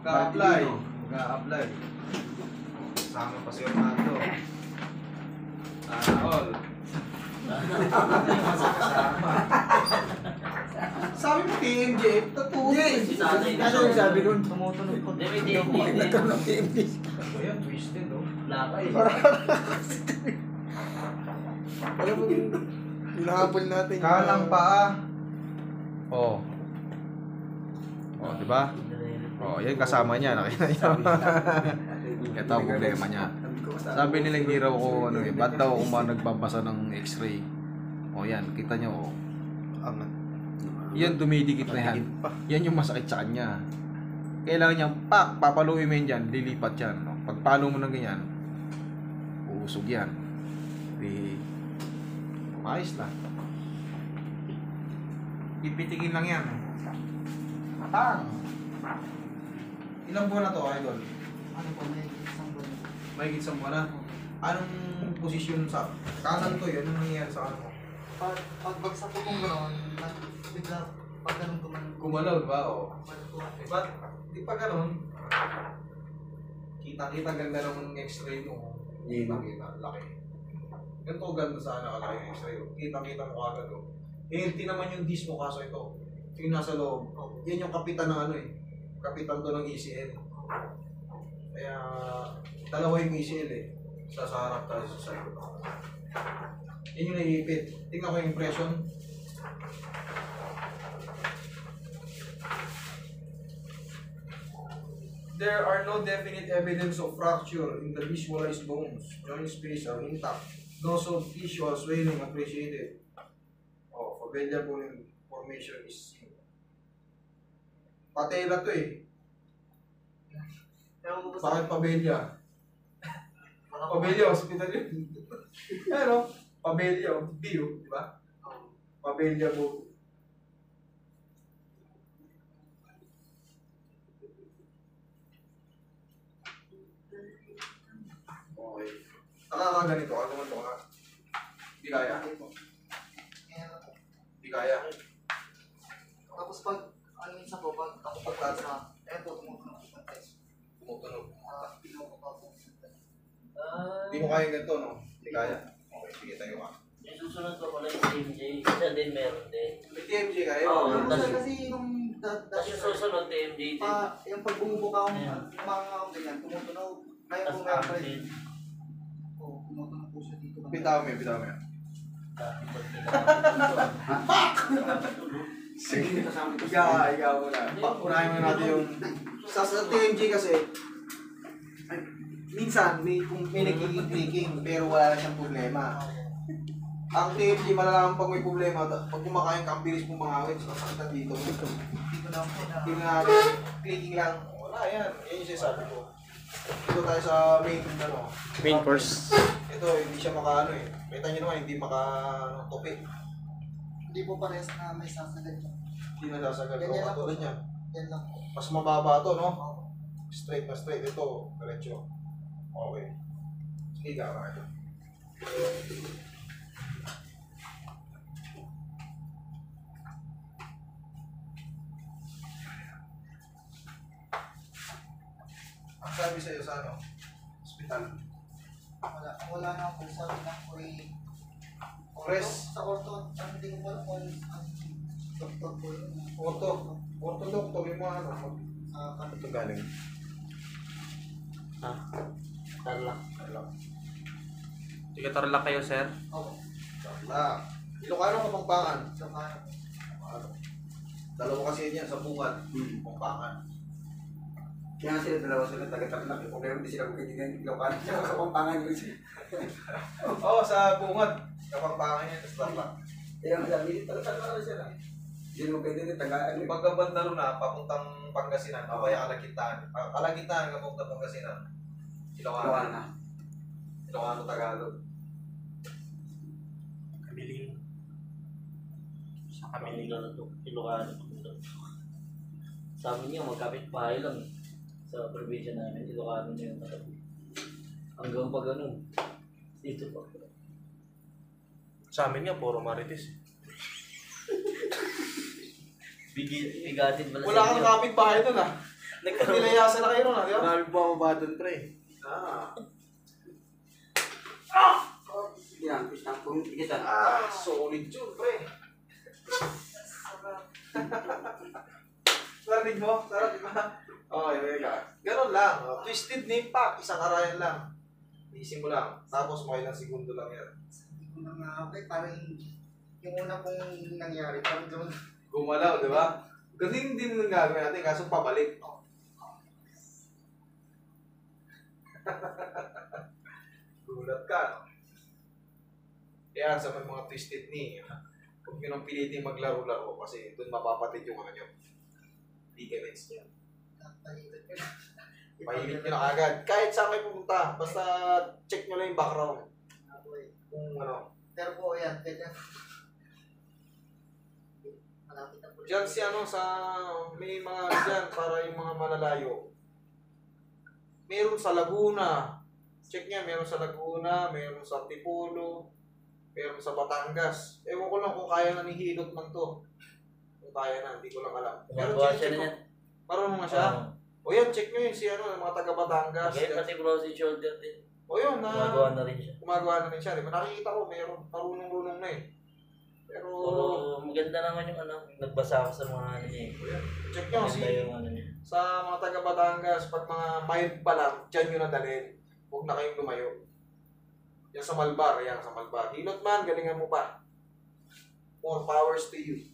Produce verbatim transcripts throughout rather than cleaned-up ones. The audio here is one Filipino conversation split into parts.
Mag-a-apply. Mag-a-apply. Sama pa si Orlando. Ah, all. Sabi mo T M J, totoo. Yes. Ano yung sabi nun? Tumutunog ko. Hindi, hindi, hindi. Nagkaroon ng T M J. Ayan, twisted oh. Lakay. Alam mo, hinahabol natin. Kalang paa. Oh. Oh, di ba? Oh, yan kasama niya, nakita niyo. Ito ang problema niya. Sabi nila hindi raw ko ano eh, ba't daw ako mga nagbabasa ng x-ray? O yan, kita nyo oh. Angat. Yan dumidikit na yan. Yan yung masakit sa kanya. Kailangan niya, pak, papaluin mo yan dyan, lilipat yan. No? Pagpalo mo ng ganyan, uusog yan. Di, maayos lang. Pipitikin lang yan. Pang! Ilang buwan na to, idol? Ano po, may isang buwan. May isang buwan na. Anong posisyon sa kanan to yun? Anong nangyayari sa kanan mo? Pag pagbagsak ko kung gano'n, bigla pag ganun gumanon. Gumalaw, di ba? O. Gumanon ko. Di ba? Di pa ganun. Kita-kita ganda ng x-ray mo. Kita-kita, laki. Ganito ganda sana kalaki yung x-ray. Kita-kita mo agad. O. Eh, hindi naman yung disc mo kaso ito. Yung nasa loob. Yan yung kapitan ng ano eh. Kapitan to ng E C L. Kaya, dalawa yung E C L eh. Sa sa harap tayo sa side. Yan yung naiipit. Tingnan ko yung impression. There are no definite evidence of fracture in the visualized bones. Joint space are intact. No soft tissue or swelling appreciated. Oh, fovea bone formation is seen. Patela to eh. Bakit pabelya? Pabelya, hospital yun. Ano? Pabelya, bio, di ba? Pabelya bone. Okay. Nakakaganito ka, tumanto ka. Hindi kaya. Hindi kaya. Tapos pag, ano minsan po, pag ako pag sa, eto, tumutunog ko ng test. Tumutunog. Ah, pinuha ko pa po. Ah, Hindi mo kaya ganito, no? Hindi kaya. Okay, sige tayo ka. yung susunod ko pala yung T M J. Isa din meron din. May T M J kayo? Oo. Ano tas- sir, kasi nung da- Tapos yung da- susunod T M J din. pa, yung pag bumubuka akong Ayan. mga akong ganyan, tumutunog. Ngayon Tapos po meron pa rin. acid. Oo, tumutunog po siya dito. Bitaw mo, bitaw mo. Dati pag pinakatulog. Sige. Ikaw, ikaw muna. Unahin mo natin yung... Sa, sa T M J kasi, ay, minsan may, kung may nagkiking-clicking pero wala na siyang problema. Ang T M J malalaman pag may problema, pag kumakain ka, ang bilis mong mangawin, sasakitan dito. Dito lang po na. Tingnan natin, clicking lang. Wala yan. Yan yung sinasabi ko. Dito tayo sa main, ano. Main course. Ito, hindi siya makaano eh. Kita nyo naman, hindi maka, ano, tupi. Hindi po parehas na may sasagad siya. Hindi nasasagad. Ganyan O, lang. katulad niya. Yan lang po. Mas mababa to, no? Oo. Straight na straight. Ito, diretso. Okay. Sige ka, Marco. Ang sabi sa'yo sa ano? Hospital. Wala, wala na ako. Sabi lang po eh. Press. Sa orto, ang hindi ko pala kung ang doktor po yun. Orto. Orto doctor, yung mga ano. Sa kanto. Ito galing. Ha? Tarlac. Tarlac. Tiga Tarlac kayo, sir? Oo. Tarlac. Ilocano, Kapampangan. Sa kanto. Ano? Dalawa kasi yan sa bungad. Kapampangan. Kaya sila dalawa sila taga-Tarlac. Yung problema hindi sila magkaibigan yung Ilocano at Kapampangan yun siya. Oo, sa bungad. Kapampangan yan, sa Tarlac. Kaya madami din taga-Tarlac sila. Hindi mo pwede din taga-ano. Pagkabanda ron na, papuntang Pangasinan, o kaya Kalagitan. Ah, Kalagitan, papuntang Pangasinan. Ilocano. Ilocano. Ilocano, Tagalog. Kamiling. Sa Kamiling Kamiling. na ito. Ilocano. Sa amin yung magkapit bahay lang. Sa probinsya namin, Ilocano na yung katabi. Hanggang pa ganun. Dito pa. Sa amin nga, puro Marites. Bigi, bigatin pala Wala kang kapit bahay doon ah. Nilayasan na kayo ron, ha, di ba? Marami po ako ba doon, pre? Ah. Yan, pisang po yung tigisan. Ah, solid yun, pre. Narinig mo? Sarap, di ba? Okay, wait Ganon lang. Oh, twisted knee pack. Isang arayan lang. Isin mo lang. Tapos mga ilang segundo lang yan. Hindi ko na nga, okay, parang yung una pong nangyari, parang doon. Gumalaw, di ba? Kasi hindi mo gagawin natin, kaso pabalik. Gulat ka, no? Kaya sa may mga twisted knee, huwag nyo nang pilitin maglaro-laro kasi doon mapapatid yung ano nyo. Ligaments nyo. Mahilit nyo na agad. Kahit saan kayo pumunta, basta check nyo lang yung background. Kung ano. Pero po, yan, kaya malapit na po. Diyan si ano sa, may mga dyan para yung mga malalayo. Meron sa Laguna. Check niya, meron sa Laguna, meron sa Antipolo, meron sa Batangas. Ewan ko lang kung kaya na ni Hilot man to. Kung kaya na, hindi ko lang alam. Gumagawa check siya ko. na yan. Marunong na siya? O yan, check nyo yun si ano, yung mga taga Batangas. Okay, pati frozen shoulder din. O yun, na Gumagawa na rin siya. gumagawa na rin siya. Diba? Nakikita ko, meron, marunong-runong na eh. Pero, Pero maganda naman yung ano, nagbasa ako sa mga ano niya eh. o yan, check nyo si, Maganda yung ano niya. sa mga taga Batangas, pag mga mild pa lang, dyan nyo na dalhin. Huwag na kayong lumayo. Yan sa Malbar, yan sa Malbar. Hilot man, galingan mo pa. More powers to you.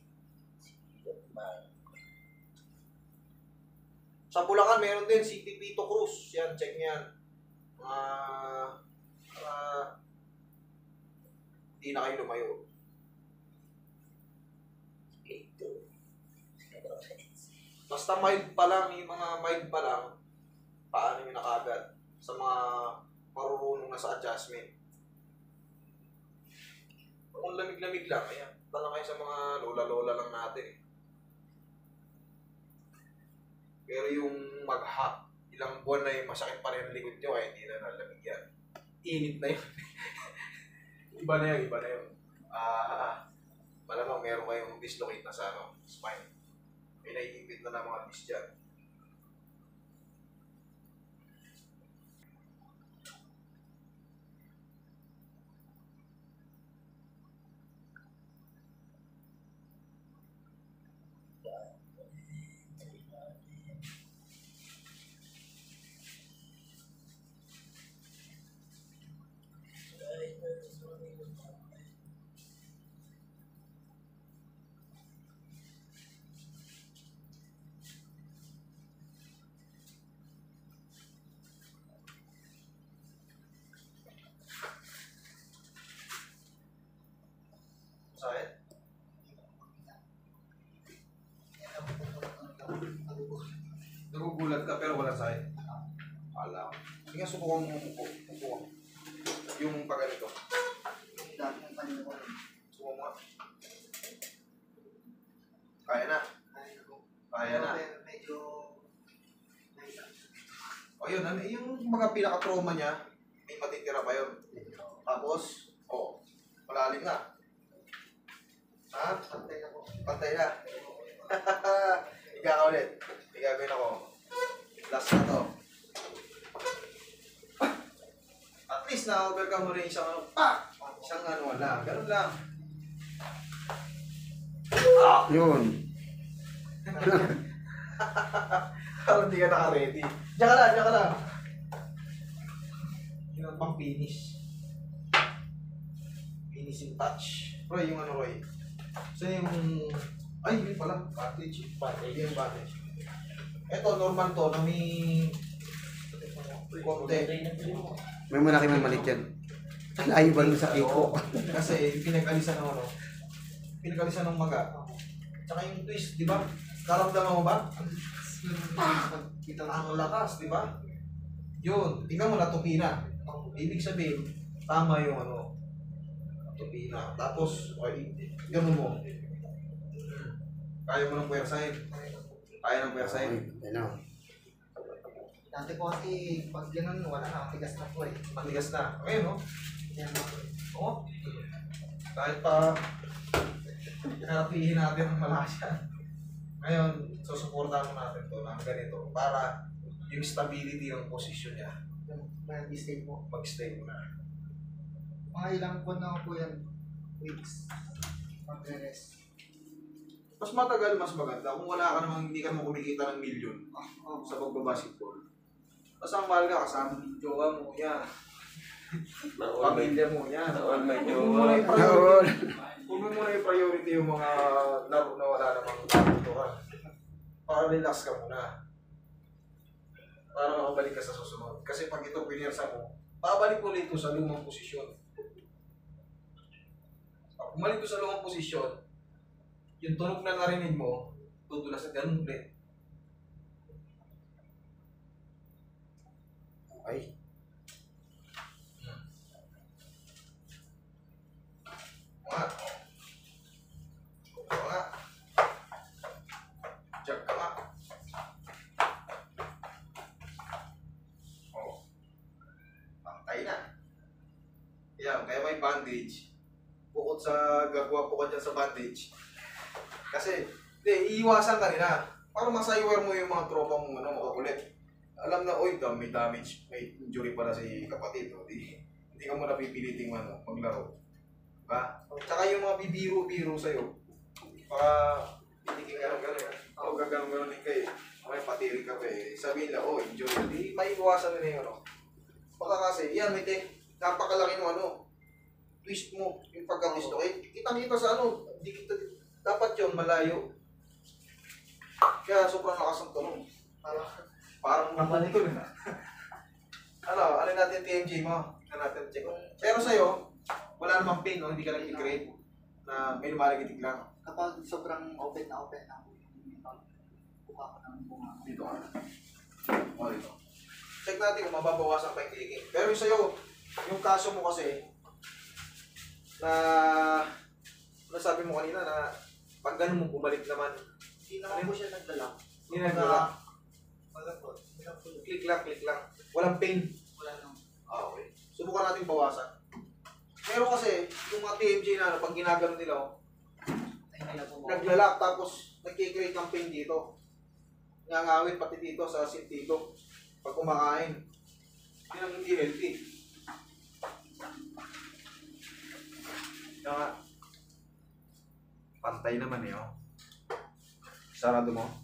Sa Bulacan, meron din si Pipito Cruz. Yan, check niyan. Mga, uh, hindi na kayo lumayo. Basta mild pa lang, yung mga mild pa lang, paano nyo na kagad sa mga marurunong na sa adjustment. Kung lamig-lamig lang, ayan, tala kayo sa mga lola-lola lang natin. Pero yung mag-hop, ilang buwan na yung masakit pa rin ang likod nyo, ay hindi na nalamig yan. Init na yun. Iba na yun, iba na yun. Ah, malamang meron kayong dislocate na sa ano, spine. May naiipit na ng mga disc dyan. Sakit? Nagugulat ka pero wala sakit. Wala. Sige nga, subukan mo umupo. Upo. Yung pag ganito. Dati ng kanina ko. Subukan mo nga. Kaya na. Kaya na. Medyo... O yun, ano, yung mga pinaka-trauma niya, may matitira pa yun. Tapos, o, malalim na. Ha? Pantay na po. Pantay na. Higa ka ulit. Higagawin ako. Last na to. At least na-overcome mo rin isang ano, pa! Isang ano, wala. Ganun lang. Yun. Parang hindi ka naka-ready. Diyan ka lang, diyan ka lang. Yung ang pang finish. Finishing touch. Roy, yung ano Roy? So yung... Ay, yun pala. Bandage. Bandage. Yung bandage. Ito, normal to na may... Konti. May malaki may maliit yan. Layo ba nun sa kiko? Kasi pinag-alisan ng ano? Pinag-alisan ng maga. Tsaka yung twist, di ba? Karamdaman mo ba? Kita Ang lakas, di ba? Yun, tingnan mo natupi na. Ibig sabihin, tama yung ano, natupi na. Tapos, okay, ganun mo. Kaya mo ng puwersahin. Kaya ng puwersahin. Ano? Dati po kasi pag ganun, wala na, tigas na po eh. Matigas na. Ngayon, no? Yan na po. Oo. Kahit pa, harapihin natin ang malakas yan. Ngayon, susuportahan mo natin to ng ganito para yung stability ng posisyon niya, May mistake mo. mag-stay mo na. Mga ilang buwan na po yan. Weeks. Magre-rest. Mas matagal, mas maganda. Kung wala ka namang hindi ka mo kumikita ng milyon Oh, sa pagbabasketball. Basta ang mahal ka, kasama yung jowa mo, yan. Pamilya mo, yan. All my Huwag mo muna yung priority. Huwag mo muna yung priority yung mga laro na wala namang kapuntuhan. Para relax ka muna. Para makabalik ka sa susunod. Kasi pag ito pinirsa mo, babalik ulit ito sa lumang posisyon. Pag bumalik ito sa lumang posisyon, yung tunog na narinig mo, tutulas na ganun ulit. Okay. Nga. Ito nga. Check ka nga. Oh. Pantay na. Yan, kaya may bandage. Bukod sa gagawa po ka dyan sa bandage. Kasi, hindi, iiwasan ka nila. Para masaywer mo yung mga tropa mo, ano, makukulit. Alam na, oy, may damage, may injury pala si kapatid. O, di, hindi ka mo napipiliting ano, maglaro. Diba? Tsaka yung mga bibiro-biro sa'yo, baka hindi ka gano'n-gano'n. O gagano'n-gano'n din kayo. May patiri ka pa eh. Sabihin lang, oh, injury. Di, maiiwasan nila yung ano. Baka kasi, yan, may te, napakalaki ng ano, twist mo, yung pagka-twist. Okay, kitang-kita sa ano, di kita, dapat yun, malayo. Kaya sobrang lakas ng tunog. Parang, parang naputol na. Ano, ano natin T M J mo? Tignan natin, check. Pero sa'yo, wala namang pain, no? Hindi ka nag-degrade na may lumalagitig lang. Kapag sobrang open na open na, buka ko ng bunga. Dito ka. O, dito. Check natin kung mababawasan pa yung clicking. Pero yung sa'yo, yung kaso mo kasi, na, nasabi mo kanina na, pag ganun mo bumalik naman, Hindi naman po siya nagdala. hindi nagdala. Wala po. Wala po. Click lang, click lang. Walang pain. Wala nang. Ah, okay. Subukan natin bawasan. Pero kasi, yung mga T M J na ano, pag ginagano nila, oh, Hindi na po mo. naglalak tapos nagkikreate ng pain dito. Ngangawit pati dito sa sit dito. Pag kumakain. Yun ang hindi healthy. Kaya nga, pantay naman eh, oh. Sarado mo.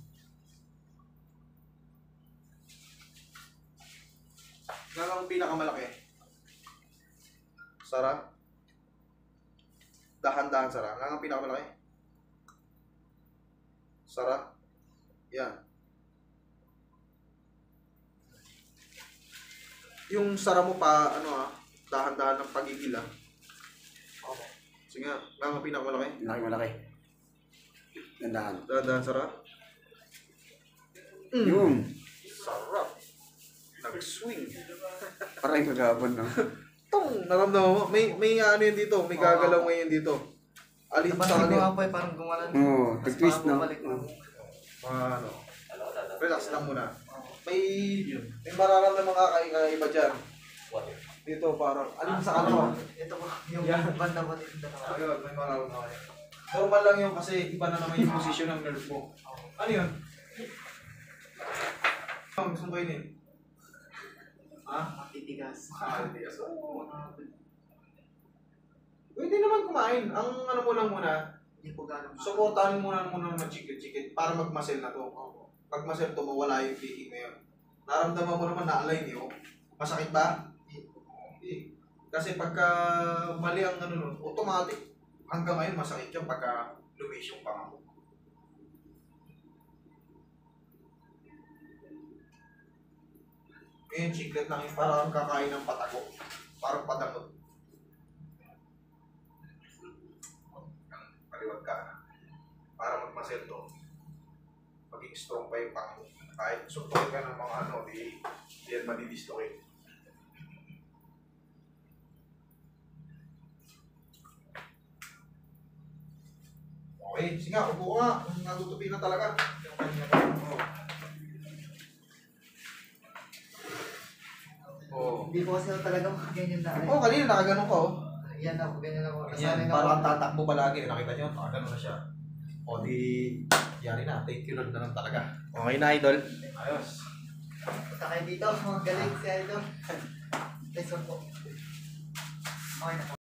Yan ang pinakamalaki. Sara. Dahan-dahan, Sara. Yan ang pinakamalaki. Sara. Yan. Yung sara mo pa, ano ah, dahan-dahan ng pagigil ah. Okay. Sige nga, yan ang pinakamalaki. Malaki, malaki. Gandahan. Dahan-dahan, Sara. Yung. Sarap. Nag-swing. Parang kagabon, no? Tong, naramdaman mo, may, may ano yun dito, may gagalaw ngayon dito. Alin sa Napansin ko alin. nga po eh, parang gumalan. Oo, Tapos nag-twist, parang no? bumalik na. Mga ano, relax lang muna. May, may mararamdaman ka kay kaiba dyan. Dito parang, alin sa kalawa. Ito po, yung Yan. banda ko dito. Ayun, may mararamdaman ka. Normal lang yun kasi iba na naman yung posisyon ng nerve mo. Ano yun? Ang gusto mo kainin? Ha? Matitigas. Ah, hindi kasi. Pwede naman kumain. Ang ano mo lang muna, Hindi po gano'n. supportahan mo muna muna ng chikit-chikit para mag-muscle na to. Pag muscle to, mawala yung kicking na yun. Naramdaman mo naman na-align yun. Masakit ba? Hindi. Kasi pagka mali ang ano nun, automatic. Hanggang ngayon masakit yung pagka lumis yung panga mo. Ngayon, chiclet lang yung parang kakain ng patago. Parang padangot. Paliwag ka. Para magmasel to. Maging strong pa yung pang mo. Kahit suntukin ka ng mga ano, di, di yan madidislocate. Okay, sige nga, upo ka. Natutupi na talaga. Oh. Hindi po kasi ako talaga makaganyan na. Oh, kanina nakaganon ka oh. Yan ako, ganyan ako. Yan, Nasanay na parang ako. tatakbo palagi. Nakita nyo, nakaganon na siya. O di, yari na. Thank you Lord na lang talaga. Okay na, idol. Ayos. Punta kayo dito, magaling si Idol. Let's go po. Okay na po.